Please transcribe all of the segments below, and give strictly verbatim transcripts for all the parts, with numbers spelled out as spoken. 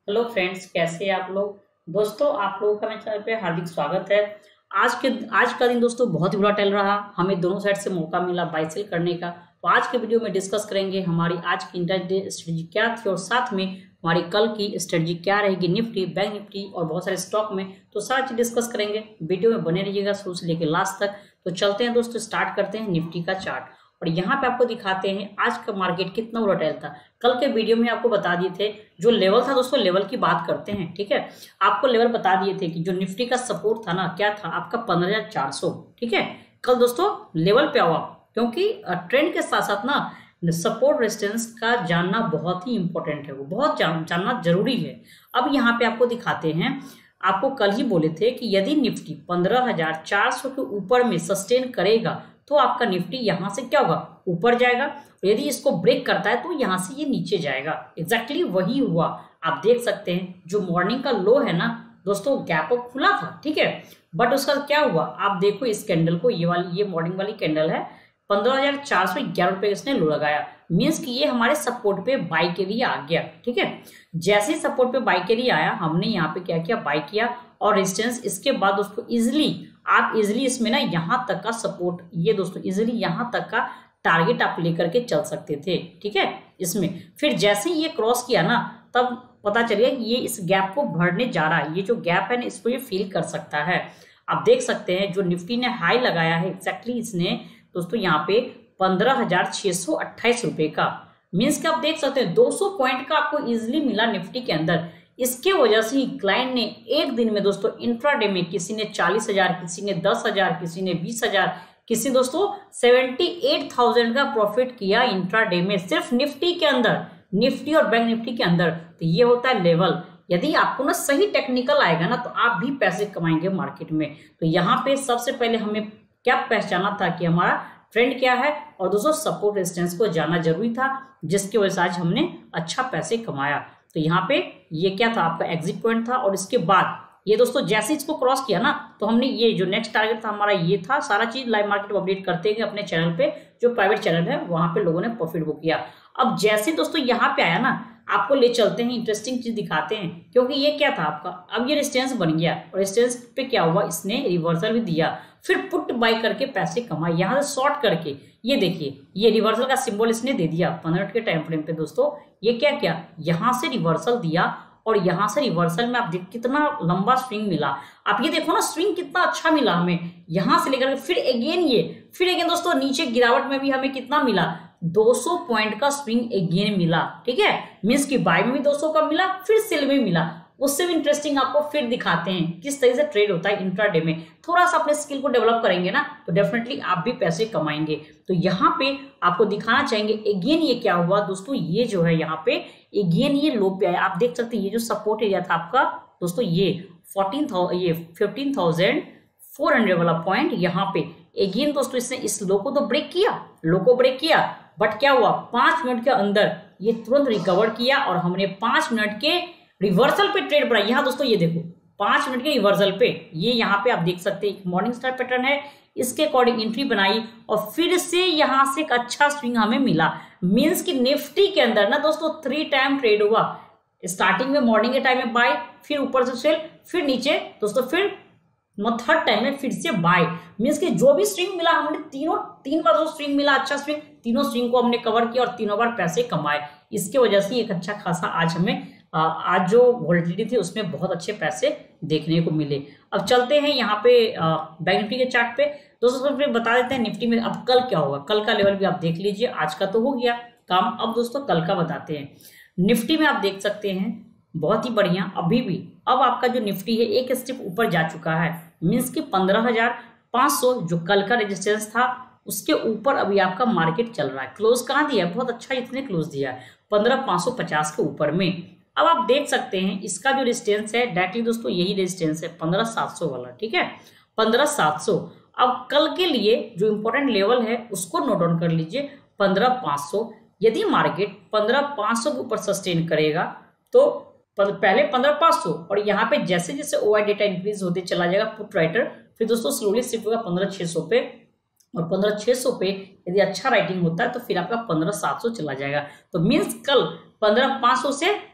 Hello friends, कैसे हैं आप लोग। दोस्तों, आप लोगों का मेरे चैनल पे हार्दिक स्वागत है। आज के आज का दिन दोस्तों बहुत ही वोलेटाइल रहा। हमें दोनों साइड से मौका मिला बाय सेल करने का। तो आज के वीडियो में डिस्कस करेंगे हमारी आज की इंट्राडे स्ट्रेटजी क्या थी और साथ में हमारी कल की स्ट्रेटजी क्या रहेगी निफ्टी, बैंक निफ्टी और बहुत सारे स्टॉक में। तो सारी चीज डिस्कस करेंगे। वीडियो में बने रहिएगा शुरू से लेकर लास्ट तक। तो चलते हैं दोस्तों, स्टार्ट करते हैं निफ्टी का चार्ट और यहाँ पे आपको दिखाते हैं आज का मार्केट कितना वोलेटाइल था। कल के वीडियो में आपको बता दिए थे जो लेवल था दोस्तों, लेवल की बात करते हैं। ठीक है, आपको लेवल बता दिए थे कि जो निफ्टी का सपोर्ट था ना, क्या था आपका पंद्रह हजार चार सौ। ठीक है, कल दोस्तों लेवल पे हुआ क्योंकि ट्रेंड के साथ साथ ना सपोर्ट रेजिस्टेंस का जानना बहुत ही इंपॉर्टेंट है, वो बहुत जान, जानना जरूरी है। अब यहाँ पे आपको दिखाते हैं, आपको कल ही बोले थे कि यदि निफ्टी पंद्रह हजार चार सौ के ऊपर में सस्टेन करेगा तो आपका निफ्टी यहां से क्या होगा, ऊपर जाएगा। और यदि इसको ब्रेक करता है तो यहां से ये नीचे जाएगा। एग्जैक्टली exactly वही हुआ। आप देख सकते हैं जो मॉर्निंग का लो है ना दोस्तों, गैप अप खुला था। ठीक है, बट उसका क्या हुआ आप देखो, इस कैंडल को, ये वाली ये मॉर्निंग वाली कैंडल है, पंद्रह हजार चार सौ ग्यारह रुपए इसने लो लगाया। मीन्स कि ये हमारे सपोर्ट पे बाई के लिए आ गया। ठीक है, जैसे ही सपोर्ट पे बाई के लिए आया, हमने यहाँ पे क्या किया, बाई किया और रेजिस्टेंस। इसके बाद दोस्तों इजिली आप इजिली इसमें ना यहाँ तक का सपोर्ट, ये दोस्तों इजिली यहाँ तक का टारगेट आप लेकर के चल सकते थे। ठीक है, इसमें फिर जैसे ही ये क्रॉस किया ना, तब पता चलिए ये इस गैप को भरने जा रहा है। ये जो गैप है ना, इसको ये फील कर सकता है। आप देख सकते हैं जो निफ्टी ने हाई लगाया है, एक्जैक्टली इसने दोस्तों यहाँ पे पंद्रह हजार छह सौ अट्ठाईस रुपए का। मीन्स कि आप देख सकते हैं दो सौ पॉइंट का आपको इजिली मिला निफ्टी के अंदर। इसके वजह से क्लाइंट ने एक दिन में दोस्तों इंट्राडे में किसी ने चालीस हजार, किसी ने दस हजार, किसी ने बीस हजार, किसी दोस्तों सेवेंटी एट थाउजेंड का प्रॉफिट किया इंट्राडे में, सिर्फ निफ्टी के अंदर, निफ्टी और बैंक निफ्टी के अंदर। तो ये होता है लेवल। यदि आपको ना सही टेक्निकल आएगा ना तो आप भी पैसे कमाएंगे मार्केट में। तो यहाँ पे सबसे पहले हमें क्या पहचाना था कि हमारा ट्रेंड क्या है, और दोस्तों सपोर्ट रेजिस्टेंस को जानना जरूरी था, जिसकी वजह से आज हमने अच्छा पैसे कमाया। तो यहाँ पे ये क्या था, आपका एग्जिट पॉइंट था। और इसके बाद ये दोस्तों जैसे इसको क्रॉस किया ना, तो हमने ये जो नेक्स्ट टारगेट था हमारा ये था। सारा चीज लाइव मार्केट अपडेट करते हैं अपने चैनल पे, जो प्राइवेट चैनल है वहां पे लोगों ने प्रॉफिट बुक किया। अब जैसे दोस्तों यहाँ पे आया ना, आपको ले चलते हैं, इंटरेस्टिंग चीज दिखाते हैं। क्योंकि ये क्या था आपका, अब ये रेजिस्टेंस बन गया और रेजिस्टेंस पे क्या हुआ, इसने रिवर्सल भी दिया, फिर पुट बाय करके पैसे कमाए यहाँ से शॉर्ट करके। ये देखिए, ये रिवर्सल का सिंबल इसने दे दिया पंद्रह मिनट के टाइम फ्रेम पे। दोस्तों ये क्या क्या, यहाँ से रिवर्सल दिया और यहाँ से रिवर्सल में आप देख कितना लंबा स्विंग मिला। आप ये देखो ना, स्विंग कितना अच्छा मिला हमें, यहाँ से लेकर फिर अगेन ये फिर अगेन दोस्तों नीचे गिरावट में भी हमें कितना मिला, दो सौ पॉइंट का स्विंग अगेन मिला। ठीक है, मींस की बाय में भी दो सौ का मिला, फिर सेल में मिला। उससे भी इंटरेस्टिंग आपको फिर दिखाते हैं किस तरह से ट्रेड होता है इंट्राडे में। थोड़ा सा अपने स्किल को डेवलप करेंगे ना तो डेफिनेटली आप भी पैसे कमाएंगे। तो यहाँ पे आपको दिखाना चाहेंगे अगेन ये क्या हुआ दोस्तों, ये जो है यहाँ पे अगेन ये लो पे आया। आप देख सकते हैं ये जो सपोर्ट एरिया था आपका दोस्तों, ये फोर्टीन थाउजेंड ये फिफ्टीन थाउजेंड फोर हंड्रेड वाला पॉइंट, यहाँ पे अगेन दोस्तों इसने इस लो को तो ब्रेक किया, लो को ब्रेक किया, बट क्या हुआ, पांच मिनट के अंदर ये तुरंत रिकवर किया और हमने पांच मिनट के रिवर्सल पे ट्रेड बढ़ाई। यहाँ दोस्तों ये देखो पांच मिनट के रिवर्सल पे, ये यहाँ पे आप देख सकते हैं मॉर्निंग स्टार पैटर्न है, इसके अकॉर्डिंग एंट्री बनाई और फिर से यहाँ से एक अच्छा स्विंग हमें मिला। मींस कि निफ्टी के अंदर ना दोस्तों थ्री टाइम ट्रेड हुआ। स्टार्टिंग में मॉर्निंग के टाइम में बाय, फिर ऊपर से सेल, फिर नीचे दोस्तों, फिर थर्ड टाइम में फिर से बाय। मींस कि जो भी स्विंग मिला हमने तीनों तीन बार जो स्विंग मिला अच्छा स्विंग, तीनों स्विंग को हमने कवर किया और तीनों बार पैसे कमाए। इसके वजह से एक अच्छा खासा आज हमें आज जो वोलेटिलिटी थी उसमें बहुत अच्छे पैसे देखने को मिले। अब चलते हैं यहाँ पे बैंक निफ्टी के चार्ट पे। दोस्तों सबसे बता देते हैं निफ्टी में अब कल क्या होगा। कल का लेवल भी आप देख लीजिए, आज का तो हो गया काम, अब दोस्तों कल का बताते हैं। निफ्टी में आप देख सकते हैं बहुत ही बढ़िया, अभी भी अब आपका जो निफ्टी है एक स्टेप ऊपर जा चुका है। मीन्स कि पंद्रह हजार पाँच सौ जो कल का रेजिस्टेंस था उसके ऊपर अभी आपका मार्केट चल रहा है। क्लोज कहाँ दिया है, बहुत अच्छा इतने क्लोज दिया है पंद्रह पाँच सौ पचास के ऊपर में। अब आप देख सकते हैं इसका जो रेजिस्टेंस है डायरेक्टली दोस्तों यही रेजिस्टेंस है पंद्रह सात सौ वाला। ठीक है, पंद्रह सात सौ। अब कल के लिए जो इंपॉर्टेंट लेवल है उसको नोट डाउन कर लीजिए, पंद्रह पाँच सौ। यदि मार्केट पंद्रह पाँच सौ के ऊपर सस्टेन करेगा तो पहले पंद्रह पाँच सौ और यहाँ पे जैसे जैसे ओआई डेटा इंक्रीज होते चला जाएगा पुट राइटर, फिर दोस्तों स्लोली शिफ्ट होगा पंद्रह छह सौ पे और पंद्रह छह सौ पे यदि अच्छा राइटिंग होता है तो फिर आपका पंद्रह सात सौ चला जाएगा। तो मीन्स कल पंद्रह पाँच सौ से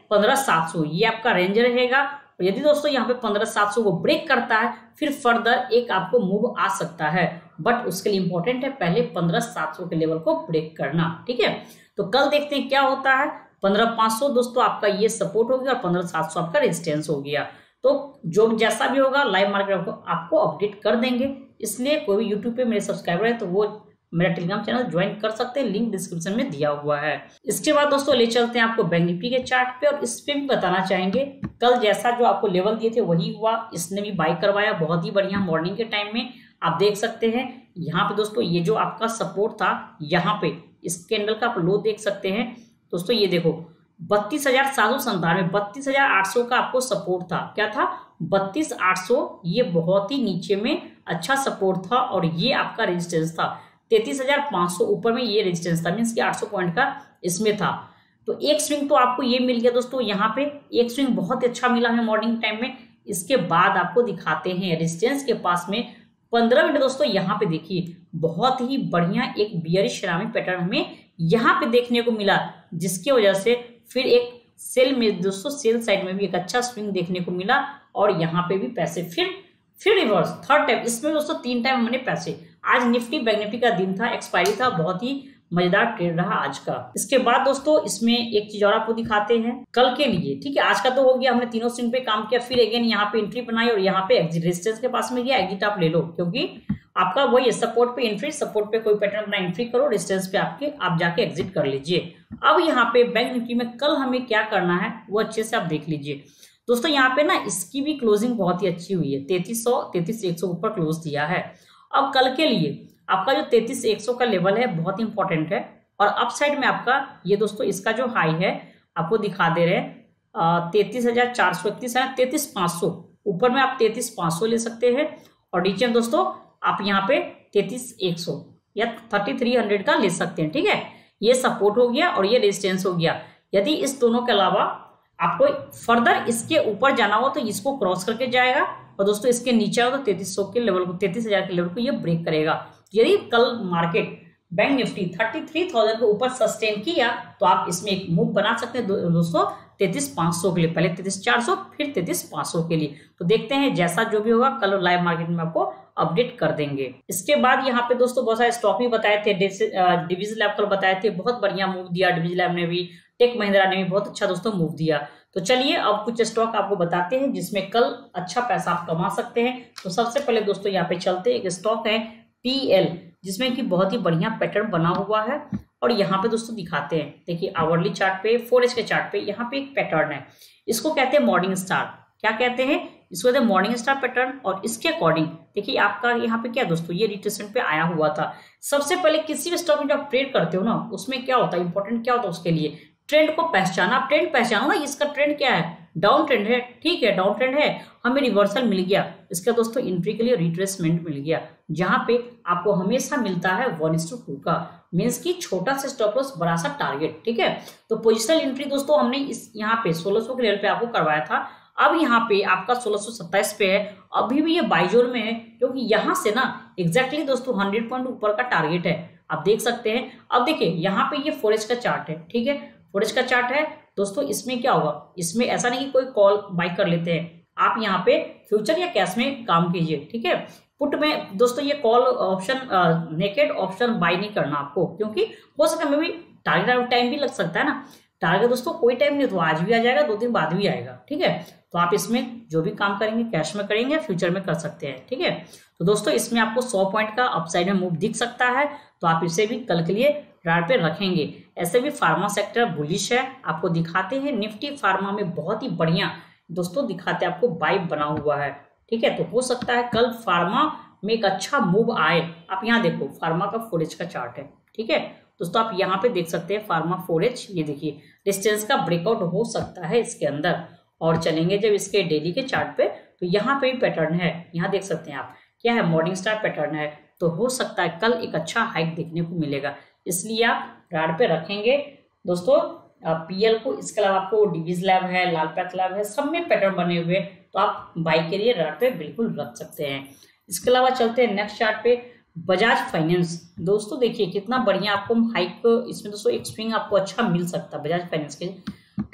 पंद्रह सात सौ, ये आपका रेंज रहेगा। और यदि दोस्तों यहाँ पे पंद्रह सात सौ को ब्रेक करता है फिर फर्दर एक आपको मूव आ सकता है, बट उसके लिए इंपॉर्टेंट है पहले पंद्रह सात सौ के लेवल को ब्रेक करना, ठीक है। तो कल देखते हैं क्या होता है। पंद्रह पाँच सौ दोस्तों आपका ये सपोर्ट हो गया और पंद्रह सात सौ आपका रेजिस्टेंस हो गया। तो जो जैसा भी होगा लाइव मार्केट आपको आपको अपडेट कर देंगे, इसलिए कोई भी यूट्यूब पे मेरे सब्सक्राइबर है तो वो मेरा टेलीग्राम चैनल ज्वाइन कर सकते हैं, लिंक डिस्क्रिप्शन में दिया हुआ है। इसके बाद दोस्तों ले चलते हैं आपको बैंक निफ्टी के चार्ट पे, और इस पे भी बताना चाहेंगे कल जैसा जो आपको लेवल दिए थे वही हुआ, इसने भी बाई करवाया बहुत ही बढ़िया मॉर्निंग के टाइम में। आप देख सकते हैं यहाँ पे दोस्तों ये जो आपका सपोर्ट था, यहाँ पे इस कैंडल का आप लो देख सकते हैं दोस्तों, ये देखो बत्तीस हजार सात सौ संतानवे बत्तीस हजार आठ सौ का आपको सपोर्ट था। क्या था? बत्तीस आठ सौ, ये बहुत ही नीचे में अच्छा सपोर्ट था, और ये आपका रेजिस्टेंस था तैतीस हजार पाँच सौ, ऊपर में ये रेजिस्टेंस था, मीन्स कि आठ सौ पॉइंट का इसमें था। तो एक स्विंग तो आपको ये मिल गया दोस्तों, यहाँ पे एक स्विंग बहुत ही अच्छा मिला हमें मॉर्निंग टाइम में। इसके बाद आपको दिखाते हैं रेजिस्टेंस के पास में पंद्रह मिनट दोस्तों, यहाँ पे देखिए बहुत ही बढ़िया एक बियरिश सिरामिक पैटर्न हमें यहाँ पे देखने को मिला, जिसकी वजह से फिर एक सेल में दोस्तों सेल साइड में भी एक अच्छा स्विंग देखने को मिला, और यहाँ पे भी पैसे फिर फिर रिवर्स थर्ड टाइम, इसमें दोस्तों तीन टाइम हमने पैसे। आज निफ्टी बैंक निफ्टी का दिन था, एक्सपायरी था, बहुत ही मजेदार ट्रेड रहा आज का। इसके बाद दोस्तों इसमें एक चीज और आपको दिखाते हैं कल के लिए, ठीक है। आज का तो हो गया, हमने तीनों स्विंग पे काम किया, फिर अगेन यहाँ पे एंट्री बनाई और यहाँ पे एग्जिट, रेजिस्टेंस के पास में गया एग्जिट आप ले लो, क्योंकि आपका वही है सपोर्ट पे एंट्री, सपोर्ट पे कोई पैटर्न अपना एंट्री करो, रेजिस्टेंस पे आपके आप जाके एग्जिट कर लीजिए। अब यहाँ पे बैंक निफ्टी में कल हमें क्या करना है वो अच्छे से आप देख लीजिए दोस्तों। यहाँ पे ना इसकी भी क्लोजिंग बहुत ही अच्छी हुई है, तैतीस सौ तैतीस एक सौ ऊपर क्लोज दिया है। अब कल के लिए आपका जो तैतीस एक सौ का लेवल है बहुत इंपॉर्टेंट है, और अप साइड में आपका ये दोस्तों इसका जो हाई है आपको दिखा दे रहे हैं तैतीस हजार चार सौ इकतीस है, तैतीस पाँच सौ, ऊपर में आप तैतीस पाँच सौ ले सकते हैं, और नीचे में दोस्तों आप यहाँ पे तैतीस एक सौ या थर्टी थ्री हंड्रेड का ले सकते हैं, ठीक है। ये सपोर्ट हो गया और ये रेजिस्टेंस हो गया। यदि इस दोनों के अलावा आपको फर्दर इसके ऊपर जाना हो तो इसको क्रॉस करके जाएगा, और दोस्तों इसके नीचे हो तो तैतीस सौ के लेवल को तैतीस हजार के लेवल को ये ब्रेक करेगा। यदि कल market bank Nifty thirty three thousand के ऊपर सस्टेन किया तो आप इसमें एक मूव बना सकते हैं दोस्तों तैतीस पाँच सौ के लिए, पहले तैतीस चार सौ फिर तैतीस पाँच सौ के लिए। तो देखते हैं जैसा जो भी होगा कल लाइव मार्केट में आपको अपडेट कर देंगे। इसके बाद यहाँ पे दोस्तों बहुत सारे स्टॉक भी बताए थे, डिवीजन लैब कल बताए थे, बहुत बढ़िया मूव दिया डिवीजन लैब ने भी, टेक महिंद्रा ने भी बहुत अच्छा दोस्तों मूव दिया। तो चलिए अब कुछ स्टॉक आपको बताते हैं जिसमें कल अच्छा पैसा आप कमा सकते हैं। तो सबसे पहले दोस्तों यहाँ पे चलते हैं, एक स्टॉक है पीएल, जिसमें कि बहुत ही बढ़िया पैटर्न बना हुआ है, और यहाँ पे दोस्तों दिखाते हैं, देखिए आवरली चार्ट पे फोर एच के चार्ट पे यहाँ पे एक पैटर्न है, इसको कहते हैं मॉर्निंग स्टार। क्या कहते हैं? इसको कहते हैं मॉर्निंग स्टार पैटर्न। और इसके अकॉर्डिंग देखिए आपका यहाँ पे क्या दोस्तों ये रिट्रेसमेंट पे आया हुआ था। सबसे पहले किसी भी स्टॉक में जब आप ट्रेड करते हो ना, उसमें क्या होता है इंपॉर्टेंट क्या होता है उसके लिए, ट्रेंड को पहचाना। आप ट्रेंड पहचानो ना, इसका ट्रेंड क्या है, डाउन ट्रेंड है, ठीक है डाउन ट्रेंड है, हमें रिवर्सल मिल गया, इसका दोस्तों एंट्री के लिए रिट्रेसमेंट मिल गया, जहां पे आपको हमेशा मिलता है वन इस टू टू का, मीन्स की छोटा सा स्टॉप लॉस बड़ा सा टारगेट, ठीक है। तो पोजिशनल एंट्री दोस्तों हमने इस यहाँ पे सोलह सौ के लेवल पे आपको करवाया था, अब यहाँ पे आपका सोलह सौ सत्ताईस पे है, अभी भी ये बाइजोन में है, क्योंकि यहाँ से ना एग्जैक्टली दोस्तों हंड्रेड पॉइंट ऊपर का टारगेट है, आप देख सकते हैं। अब देखिए यहाँ पे ये फोर एच का चार्ट है, ठीक है, फोर एच का चार्ट है दोस्तों। इसमें क्या होगा, इसमें ऐसा नहीं कि कोई कॉल बाय कर लेते हैं, आप यहाँ पे फ्यूचर या कैश में काम कीजिए, ठीक है। पुट में दोस्तों ये call option naked option buy नहीं करना आपको, क्योंकि हो सकता है भी टारगेट टाइम भी लग सकता है ना, टारगेट दोस्तों कोई टाइम नहीं तो आज भी आ जाएगा, दो दिन बाद भी आएगा, ठीक है। तो आप इसमें जो भी काम करेंगे कैश में करेंगे, फ्यूचर में कर सकते हैं, ठीक है। तो दोस्तों इसमें आपको सौ पॉइंट का अपसाइड में मूव दिख सकता है, तो आप इसे भी कल के लिए राड पे रखेंगे। ऐसे भी फार्मा सेक्टर बुलिश है, आपको दिखाते हैं निफ्टी फार्मा में बहुत ही बढ़िया दोस्तों दिखाते हैं आपको बाय बना हुआ है, ठीक है। तो हो सकता है कल फार्मा में एक अच्छा मूव आए। आप यहाँ देखो फार्मा का फोर एच का चार्ट है, ठीक है दोस्तों, आप यहाँ पे देख सकते हैं फार्मा फोर एच, ये देखिए डिस्टेंस का ब्रेकआउट हो सकता है इसके अंदर। और चलेंगे जब इसके डेली के चार्ट पे, तो यहाँ पे भी पैटर्न है, यहाँ देख सकते हैं आप क्या है, मॉर्निंग स्टार पैटर्न है। तो हो सकता है कल एक अच्छा हाइक देखने को मिलेगा, इसलिए आप राड पे रखेंगे दोस्तों पीएल को। इसके अलावा आपको डिवीज लैब है, लाल पैथ लैब है, सब में पैटर्न बने हुए, तो आप बाई के लिए राड पे बिल्कुल रख सकते हैं। इसके अलावा चलते हैं नेक्स्ट चार्ट पे, बजाज फाइनेंस। दोस्तों देखिए कितना बढ़िया आपको हाइक, इसमें दोस्तों एक स्विंग आपको अच्छा मिल सकता है बजाज फाइनेंस के,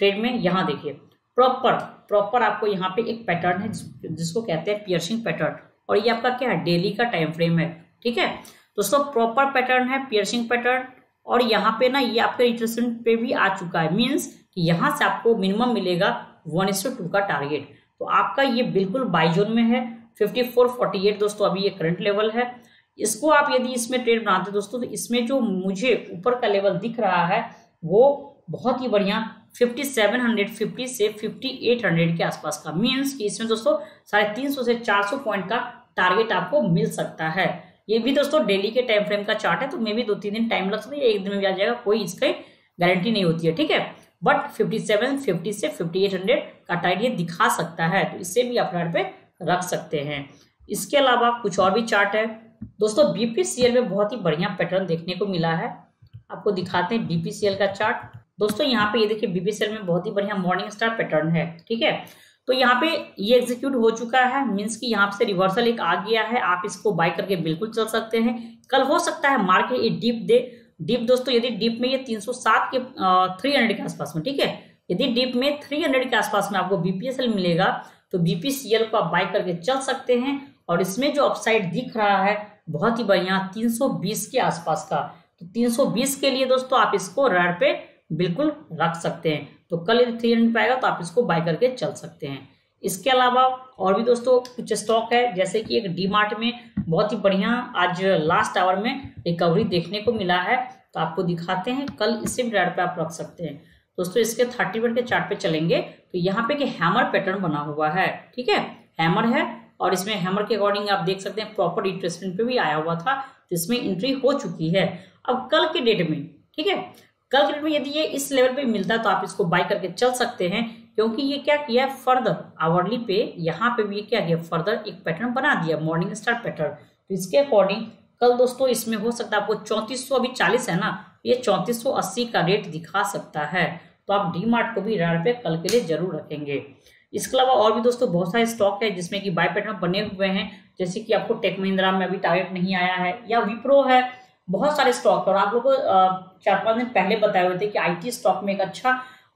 ट्रेड में यहाँ देखिए प्रॉपर प्रॉपर आपको यहाँ पे एक पैटर्न है जिसको कहते हैं पियर्सिंग पैटर्न, और ये आपका क्या है डेली का टाइम फ्रेम है। ठीक है दोस्तों, प्रॉपर पैटर्न है पियर्सिंग पैटर्न, और यहाँ पे ना ये आपके रिट्रेसमेंट पे भी आ चुका है, मीन्स कि यहाँ से आपको मिनिमम मिलेगा वन इस टू का टारगेट। तो आपका ये बिल्कुल बाई जोन में है फिफ्टी फोर फोर्टी एट दोस्तों, अभी ये करंट लेवल है। इसको आप यदि इसमें ट्रेड बनाते दोस्तों तो इसमें जो मुझे ऊपर का लेवल दिख रहा है वो बहुत ही बढ़िया फिफ्टी सेवन फिफ्टी से फिफ्टी एट हंड्रेड के आसपास का, मीन्स कि इसमें दोस्तों साढ़े तीन सौ से चार सौ पॉइंट का टारगेट आपको मिल सकता है। ये भी दोस्तों डेली के टाइम फ्रेम का चार्ट है, तो मे भी दो तीन दिन टाइम लग सकता है, एक दिन में भी आ जाएगा, कोई इसकी गारंटी नहीं होती है। ठीक है, बट फिफ्टी सेवन फिफ्टी से फिफ्टी एट हंड्रेड का टारगेट ये दिखा सकता है, तो इससे भी आप टारगेट पे रख सकते हैं। इसके अलावा कुछ और भी चार्ट है दोस्तों। बीपीसीएल में बहुत ही बढ़िया पैटर्न देखने को मिला है, आपको दिखाते हैं बीपीसीएल का चार्ट। दोस्तों यहाँ पे ये देखिए बीपीसीएल में बहुत ही बढ़िया मॉर्निंग स्टार पैटर्न है। ठीक है, तो यहाँ पे ये एग्जीक्यूट हो चुका है, मींस कि यहाँ से रिवर्सल एक आ गया है, आप इसको बाय करके बिल्कुल चल सकते हैं। कल हो सकता है मार्केट ये डीप दे, डीप दोस्तों यदि डीप में ये तीन सौ सात के थ्री हंड्रेड के आसपास में, ठीक है, यदि डीप में थ्री हंड्रेड के आसपास में आपको बीपीएसएल मिलेगा तो बीपीसीएल को आप बाय करके चल सकते हैं। और इसमें जो अपसाइड दिख रहा है बहुत ही बढ़िया तीन सौ बीस के आसपास का, तो तीन सौ बीस के लिए दोस्तों आप इसको रेड पे बिल्कुल रख सकते हैं। तो कल यदि थ्री हंड्रेड पे आएगा तो आप इसको बाय करके चल सकते हैं। इसके अलावा और भी दोस्तों कुछ स्टॉक है, जैसे कि एक डी मार्ट में बहुत ही बढ़िया आज लास्ट आवर में रिकवरी देखने को मिला है, तो आपको दिखाते हैं, कल इसे भी रेड पे आप रख सकते हैं। दोस्तों इसके थर्टी मिनट के चार्ट पे चलेंगे तो यहाँ पे हैमर पैटर्न बना हुआ है। ठीक है, हैमर है और इसमें हैमर के अकॉर्डिंग आप देख सकते हैं प्रॉपर रिट्रेसमेंट पे भी आया हुआ था, तो इसमें एंट्री हो चुकी है। अब कल के डेट में, ठीक है, कल के डेट में यदि ये इस लेवल पे मिलता है तो आप इसको बाय करके चल सकते हैं, क्योंकि ये क्या किया है फर्दर आवरली पे यहाँ पे भी ये क्या किया फर्दर एक पैटर्न बना दिया मॉर्निंग स्टार पैटर्न। तो इसके अकॉर्डिंग कल दोस्तों इसमें हो सकता है आपको चौंतीस सौ अभी चालीस है ना, ये चौंतीस सौ अस्सी का रेट दिखा सकता है, तो आप डी मार्ट को भी रेड पे कल के लिए जरूर रखेंगे। इसके अलावा और भी दोस्तों बहुत सारे स्टॉक है जिसमें कि बाय पैटर्न बने हुए हैं, जैसे कि आपको टेक महिंद्रा में अभी टारगेट नहीं आया है, या विप्रो है, बहुत सारे स्टॉक। और आप लोग को चार पांच दिन पहले बताए हुए थे कि आईटी स्टॉक में एक अच्छा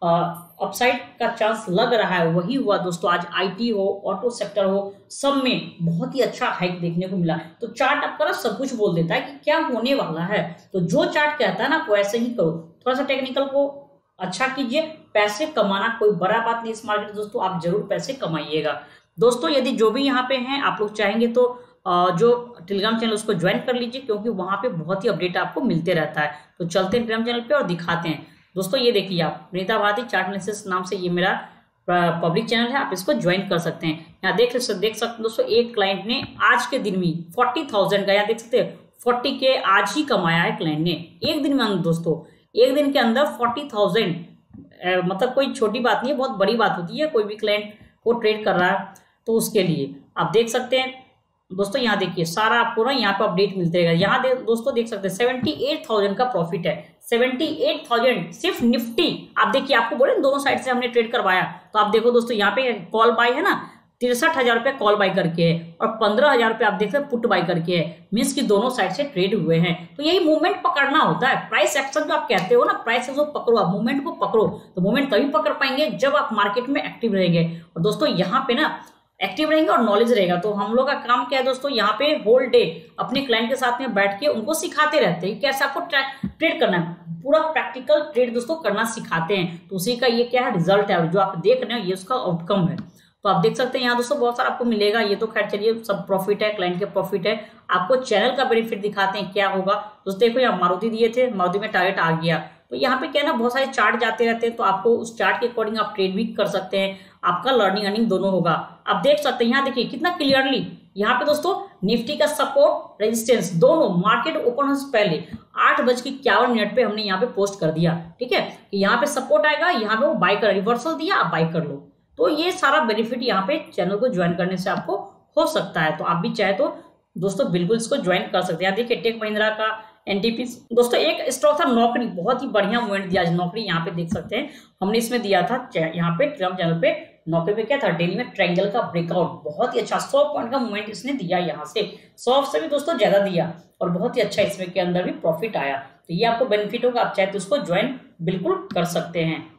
अपसाइड का चांस लग रहा है, वही हुआ दोस्तों। आज आईटी हो, ऑटो सेक्टर हो, सब में बहुत ही अच्छा हाइक देखने को मिला। तो चार्ट आपका ना सब कुछ बोल देता है कि क्या होने वाला है, तो जो चार्ट कहता है ना आप वैसे ही करो, थोड़ा सा टेक्निकल को अच्छा कीजिए। पैसे कमाना कोई बड़ा बात नहीं इस मार्केट में दोस्तों, आप जरूर पैसे कमाइएगा। दोस्तों यदि जो भी यहाँ पे हैं आप लोग चाहेंगे तो जो टेलीग्राम चैनल उसको ज्वाइन कर लीजिए, क्योंकि वहां पे बहुत ही अपडेट आपको मिलते रहता है। तो चलते हैं टेलीग्राम चैनल पे और दिखाते हैं। दोस्तों ये देखिए आप विनीता भारती चार्ट एनालिसिस नाम से ये मेरा पब्लिक चैनल है, आप इसको ज्वाइन कर सकते हैं। यहाँ देख देख सकते हैं दोस्तों, एक क्लाइंट ने आज के दिन में फोर्टी थाउजेंड का, यहाँ देख सकते हैं फोर्टी के आज ही कमाया है क्लाइंट ने एक दिन में। दोस्तों एक दिन के अंदर फोर्टी थाउजेंड मतलब कोई छोटी बात नहीं है, बहुत बड़ी बात होती है कोई भी क्लाइंट को ट्रेड कर रहा है तो उसके लिए। आप देख सकते हैं दोस्तों, यहाँ देखिए सारा आपको ना यहाँ पे अपडेट मिलते रहेगा। यहाँ दे, दोस्तों देख सकते हैं सेवेंटी एट थाउजेंड का प्रॉफिट है, सेवेंटी एट थाउजेंड सिर्फ निफ्टी। आप देखिए आपको बोले दोनों साइड से हमने ट्रेड करवाया, तो आप देखो दोस्तों यहाँ पे कॉल बाय है ना, तिरसठ हजार रुपये कॉल बाय करके है और पंद्रह हजार रुपये आप देख सकते हैं पुट बाय करके है, मीन्स की दोनों साइड से ट्रेड हुए हैं। तो यही मूवमेंट पकड़ना होता है, प्राइस एक्शन जो आप कहते हो ना, प्राइस एक्शन पकड़ो, आप मूवमेंट को पकड़ो, तो मूवमेंट तभी पकड़ पाएंगे जब आप मार्केट में एक्टिव रहेंगे। और दोस्तों यहाँ पे ना एक्टिव रहेंगे और नॉलेज रहेगा, तो हम लोग का काम क्या है दोस्तों, यहाँ पे होल डे अपने क्लाइंट के साथ में बैठ के उनको सिखाते रहते हैं कैसे आपको ट्रेड करना है, पूरा प्रैक्टिकल ट्रेड दोस्तों करना सिखाते हैं। तो उसी का ये क्या है रिजल्ट है, और जो आप देख रहे हो ये उसका आउटकम है। तो आप देख सकते हैं यहाँ दोस्तों बहुत सारा आपको मिलेगा। ये तो खैर चलिए सब प्रॉफिट है, क्लाइंट के प्रॉफिट है। आपको चैनल का बेनिफिट दिखाते हैं क्या होगा दोस्तों। देखो यहाँ मारुति दिए थे, मारुति में टारगेट आ गया, तो यहाँ पे क्या है ना बहुत सारे चार्ट जाते रहते हैं, तो आपको उस चार्ट के अकॉर्डिंग आप ट्रेड भी कर सकते हैं, आपका लर्निंग अर्निंग दोनों होगा। आप देख सकते हैं यहाँ देखिए कितना क्लियरली यहाँ पे दोस्तों निफ्टी का सपोर्ट रेजिस्टेंस दोनों मार्केट ओपन होने से पहले आठ बज के इक्यावन मिनट पे हमने यहाँ पे पोस्ट कर दिया, ठीक है, कि यहाँ पे सपोर्ट आएगा, यहाँ पे वो बाय कर रिवर्सल दिया, आप बाय कर लो। तो ये सारा बेनिफिट यहाँ पे चैनल को ज्वाइन करने से आपको हो सकता है, तो आप भी चाहे तो दोस्तों बिल्कुल इसको ज्वाइन कर सकते हैं। यहाँ देखिए टेक महिंद्रा का एनटीपी दोस्तों एक स्टॉक था नौकरी, बहुत ही बढ़िया मूवमेंट दिया आज नौकरी। यहाँ पे देख सकते हैं हमने इसमें दिया था यहाँ पे टेलीग्राम चैनल पे, नौकरी पे क्या था डेली में ट्रायंगल का ब्रेकआउट, बहुत ही अच्छा सौ पॉइंट का मूवमेंट इसने दिया, यहाँ से सौ से भी दोस्तों ज्यादा दिया और बहुत ही अच्छा इसमें के अंदर भी प्रॉफिट आया। तो ये आपको बेनिफिट होगा, आप चाहे तो उसको ज्वाइन बिल्कुल कर सकते हैं।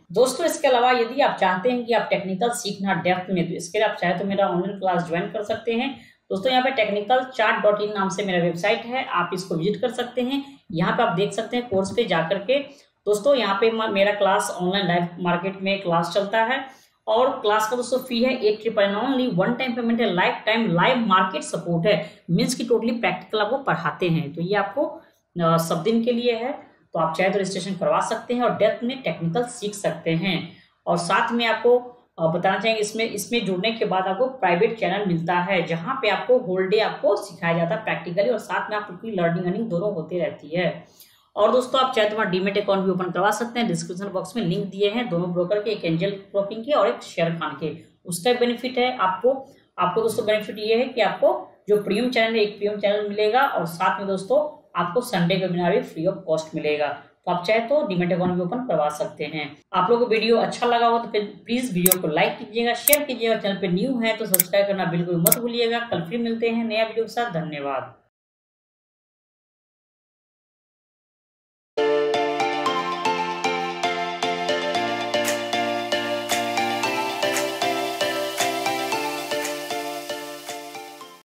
दोस्तों इसके अलावा यदि आप चाहते हैं कि आप टेक्निकल सीखना डेप्थ में, तो इसके लिए आप चाहे तो मेरा ऑनलाइन क्लास ज्वाइन कर सकते हैं। दोस्तों यहाँ पे टेक्निकल चार्ट डॉट इन नाम से मेरा वेबसाइट है, आप इसको विजिट कर सकते हैं। यहाँ पे आप देख सकते हैं कोर्स पे जाकर के। दोस्तों यहाँ पे मेरा क्लास ऑनलाइन लाइव मार्केट में क्लास चलता है और क्लास का दोस्तों फी है eight triple only, one time payment है, lifetime live market support है, मीन्स की टोटली प्रैक्टिकल आपको पढ़ाते हैं। तो ये आपको सब दिन के लिए है, तो आप चाहे तो रजिस्ट्रेशन करवा सकते हैं और डेप्थ में टेक्निकल सीख सकते हैं। और साथ में आपको बताना चाहेंगे इसमें इसमें जुड़ने के बाद आपको प्राइवेट चैनल मिलता है, जहां पे आपको होल डे आपको सिखाया जाता है प्रैक्टिकली, और साथ में आपकी लर्निंग अर्निंग दोनों होती रहती है। और दोस्तों आप चाहे तो वहाँ डीमेट अकाउंट भी ओपन करवा सकते हैं। डिस्क्रिप्शन बॉक्स में लिंक दिए हैं दोनों ब्रोकर के, एक एंजल ब्रोकिंग के और एक शेयर खान के। उसका बेनिफिट है आपको आपको दोस्तों बेनिफिट ये है कि आपको जो प्रीमियम चैनल है एक प्रीमियम चैनल मिलेगा, और साथ में दोस्तों आपको संडे का वेबिनार भी फ्री ऑफ कॉस्ट मिलेगा। तो आप चाहे तो डीमेट अकाउंट भी ओपन करवा सकते हैं। आप लोगों को वीडियो अच्छा लगा हो तो फिर प्लीज वीडियो को लाइक कीजिएगा, शेयर कीजिएगा। चैनल पे न्यू है तो सब्सक्राइब करना बिल्कुल मत भूलिएगा। कल फिर मिलते हैं नया वीडियो के साथ। धन्यवाद।